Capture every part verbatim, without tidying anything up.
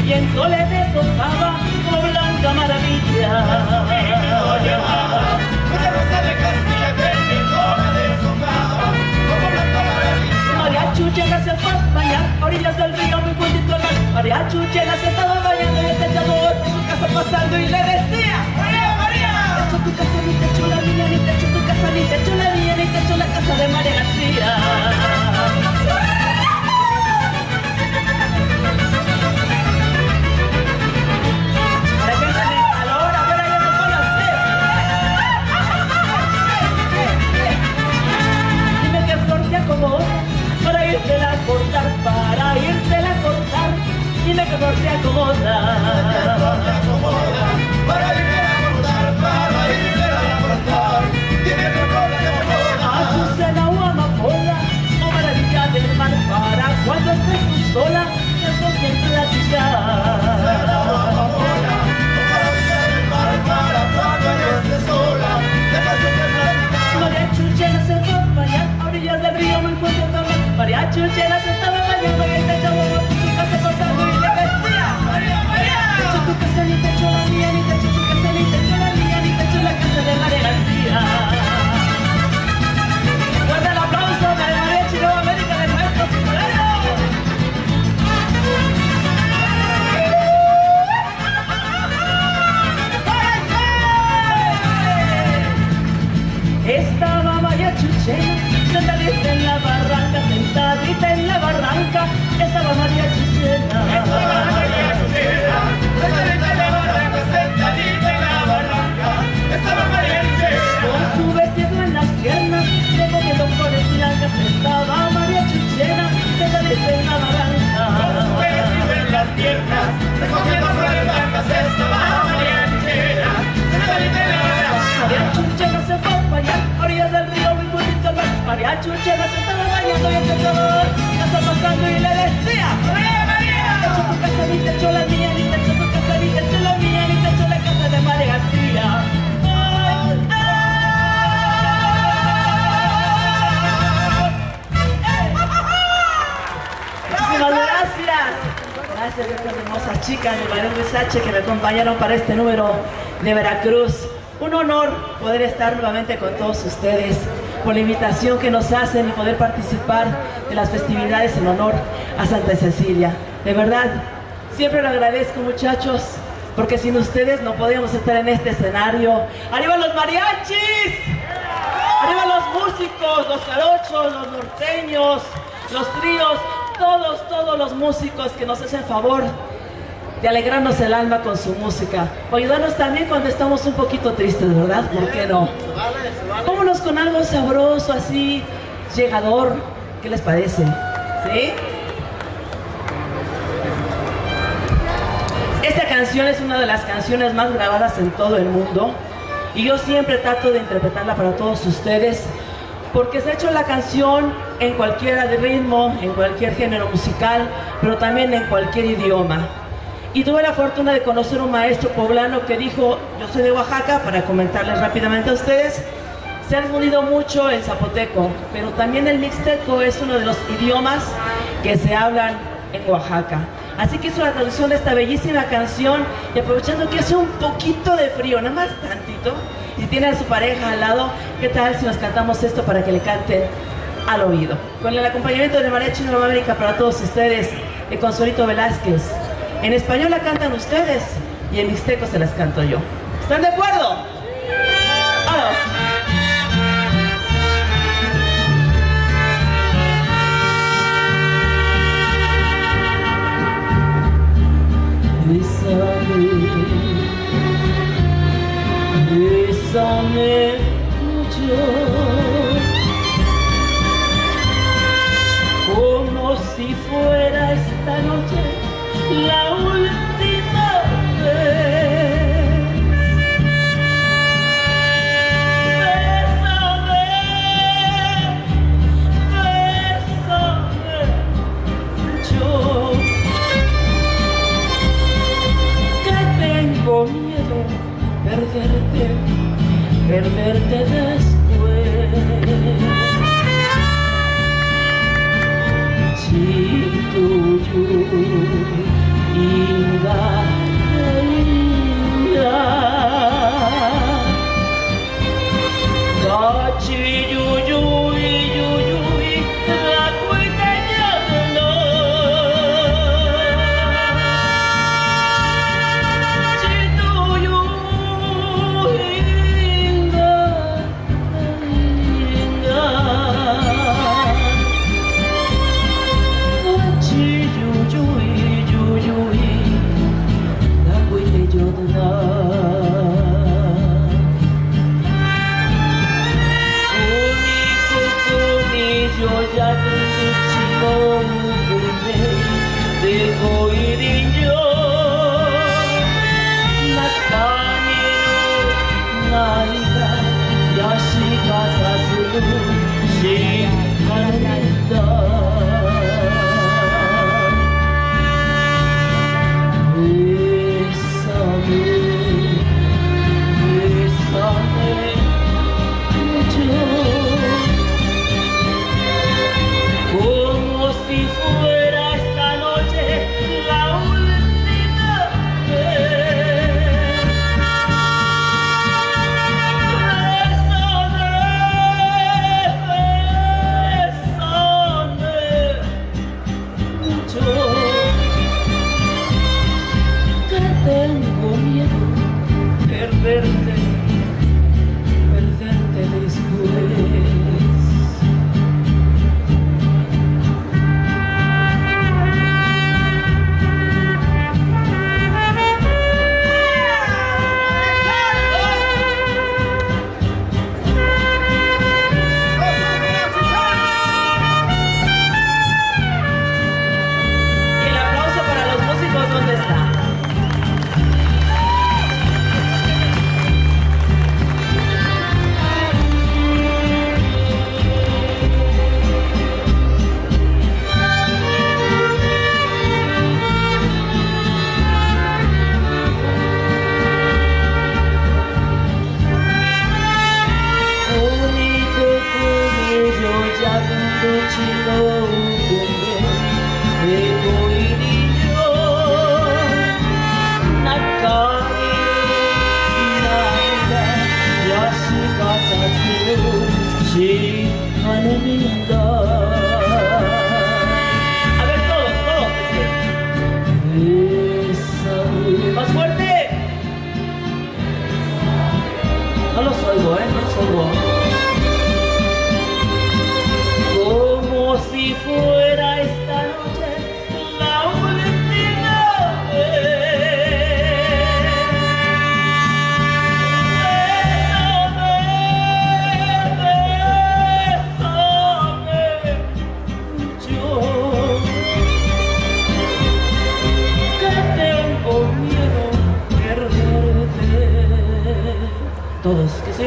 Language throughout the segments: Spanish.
viento le deshojaba como blanca maravilla. Una rosa de Castilla que el viento la deshojaba como blanca maravilla. María Chuchena se fue a bañar a orillas del río muy juntito al mar. María Chuchena se estaba bañando en el techador por su casa pasando y le decía: María, María, te echo tu casa, ni te echo la mía, ni te echo tu casa, ni te echo la mía, ni te echo la casa de María García. Para irte a cortar, para irte a cortar, dime que flor te acomoda. Para irte a cortar, para irte a cortar, dime que flor te acomoda. Azucena o amapola, o maravilla del mar, para cuando estés tú sola, eso siempre platicar. Azucena o amapola, o maravilla del mar, para cuando estés sola, eso siempre platicar. María Chuchena se fue a bañar a orillas del río muy fuerte al mar. María Chuchena se estaba bañando y el techador por su casa pasando y le decía: María, María, te echo tu casa, ni te echo la mía, ni te echo tu casa, ni te echo la mía, ni te echo la casa de María García. Fuerte el aplauso para María Chino América de nuestro Simulero. Estaba María Chuchena sentadita en la barranca, sentadita en la barranca, estaba María Chuchena. estaba María Chuchena, sentadita en la barranca, sentadita en la barranca, estaba María Chuchena. Con su vestido en las piernas, recogiendo flores blancas, estaba María Chuchena, sentadita en la barranca. Con su vestido en las piernas, recogiendo flores blancas, estaba María Chuchena, sentadita en la barranca. María Chuchena se fue a bañar a orillas del río muy bonito al mar. María Chuchena se estaba bañando y el techador casa pasando y le decía: María, María, te echo tu casa, ni te echo la mía, ni te echo tu casa, ni te echo la mía, ni te echo la casa de María García. ¡Ay, ay! Muchísimas gracias. Gracias a estas hermosas chicas de María Huizache que me acompañaron para este número de Veracruz. Un honor poder estar nuevamente con todos ustedes, por la invitación que nos hacen y poder participar de las festividades en honor a Santa Cecilia. De verdad, siempre lo agradezco, muchachos, porque sin ustedes no podíamos estar en este escenario. ¡Arriba los mariachis! ¡Arriba los músicos, los jarochos, los norteños, los tríos! Todos, todos los músicos que nos hacen favor de alegrarnos el alma con su música, o ayudarnos también cuando estamos un poquito tristes, ¿verdad? ¿Por qué no? Vámonos con algo sabroso, así, llegador. ¿Qué les parece? ¿Sí? Esta canción es una de las canciones más grabadas en todo el mundo y yo siempre trato de interpretarla para todos ustedes porque se ha hecho la canción en cualquiera de ritmo, en cualquier género musical, pero también en cualquier idioma. Y tuve la fortuna de conocer un maestro poblano que dijo: yo soy de Oaxaca, para comentarles rápidamente a ustedes, se ha difundido mucho el zapoteco, pero también el mixteco es uno de los idiomas que se hablan en Oaxaca. Así que hizo la traducción de esta bellísima canción y aprovechando que hace un poquito de frío, nada más tantito, y tiene a su pareja al lado, ¿qué tal si nos cantamos esto para que le canten al oído? Con el acompañamiento de María Chino América para todos ustedes, de Consuelito Velázquez. En español la cantan ustedes y en mixteco se las canto yo. ¿Están de acuerdo? ¡Vamos! Bésame, bésame mucho, como si fuera esta noche la última vez. Bésame, bésame mucho, que tengo miedo perderte, perderte después. Si tuyo y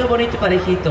muy bonito y parejito.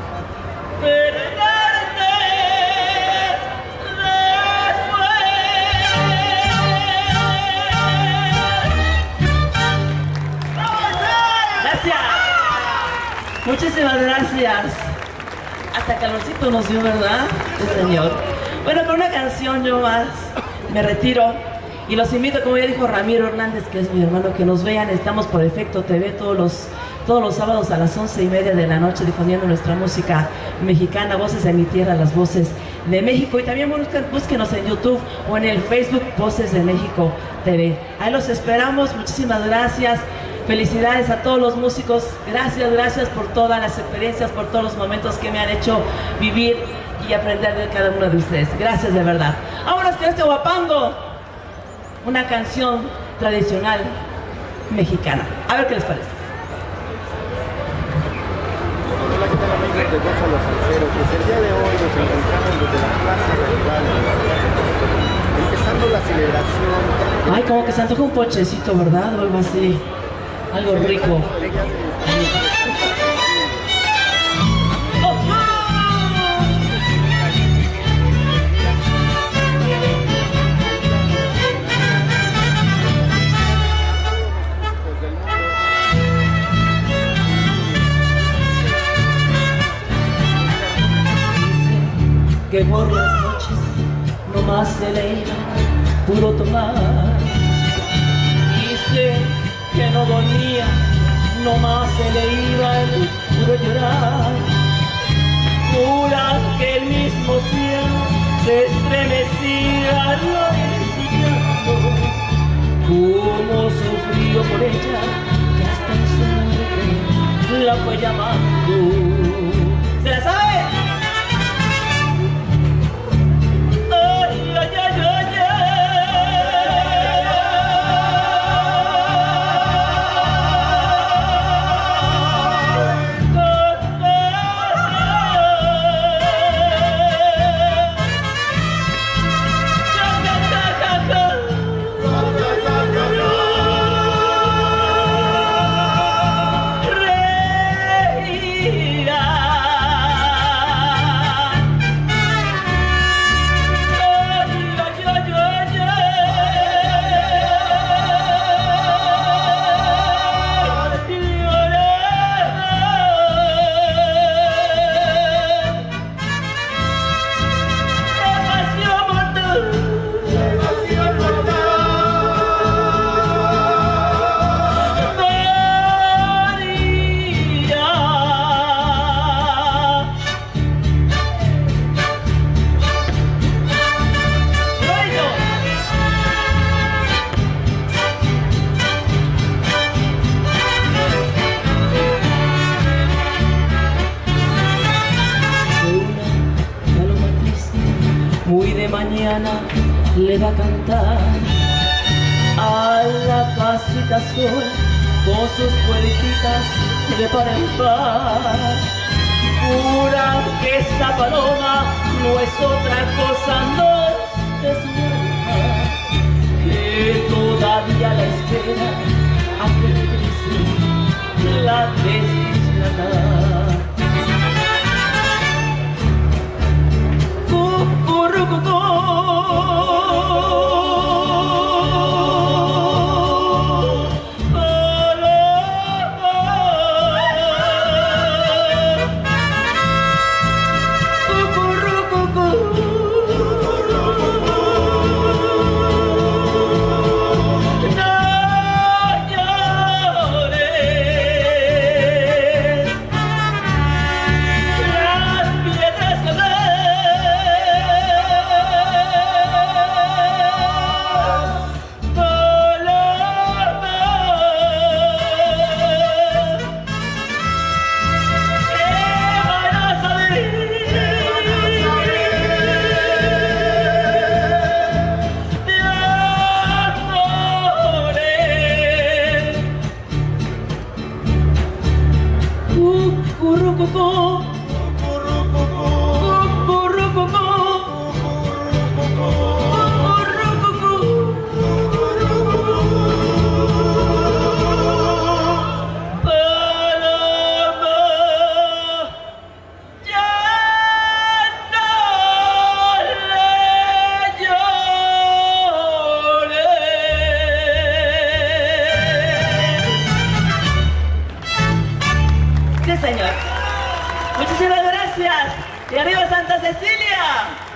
Gracias. Muchísimas gracias. Hasta calorcito nos dio, ¿verdad? Sí, señor. Bueno, con una canción yo más me retiro. Y los invito, como ya dijo Ramiro Hernández, que es mi hermano, que nos vean. Estamos por Efecto T V todos los, todos los sábados a las once y media de la noche difundiendo nuestra música mexicana, Voces de mi Tierra, las voces de México. Y también busquen, búsquenos en YouTube o en el Facebook Voces de México T V. Ahí los esperamos. Muchísimas gracias. Felicidades a todos los músicos. Gracias, gracias por todas las experiencias, por todos los momentos que me han hecho vivir y aprender de cada uno de ustedes. Gracias de verdad. Vámonos con este guapango. Una canción tradicional mexicana. A ver qué les parece. Hola, ¿qué tal amigos de Goza Los Salseros? Pues el día de hoy nos encontramos desde la Plaza Real, empezando la celebración. Ay, como que se antoja un pochecito, ¿verdad? O algo así. Algo rico. Que por las noches nomás se le iba puro tomar. Dice que no dormía, nomás se le iba el puro llorar. Jura que el mismo cielo se estremecía al oír su llanto. Como sufrió por ella, que hasta en su muerte la fue llamando. ¿Se la sabe? Muy de mañana le va a cantar a la pasita sol con sus puertitas de par en par. Jura que esa paloma no es otra cosa, no es su alma, que todavía la espera a que regrese la desdichada. señor. Muchísimas gracias. Y arriba Santa Cecilia.